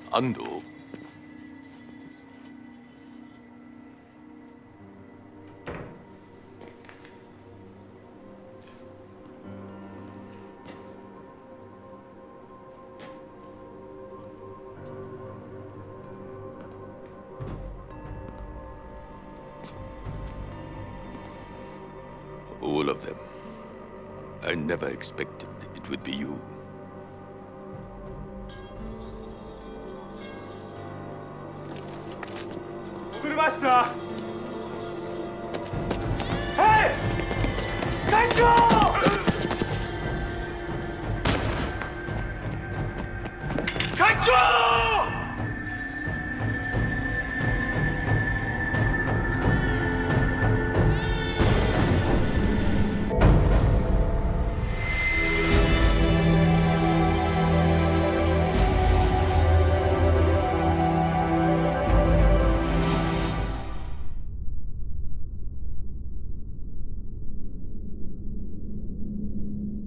Undo? All of them. I never expected it would be you. Hey! Kaito! Kaito!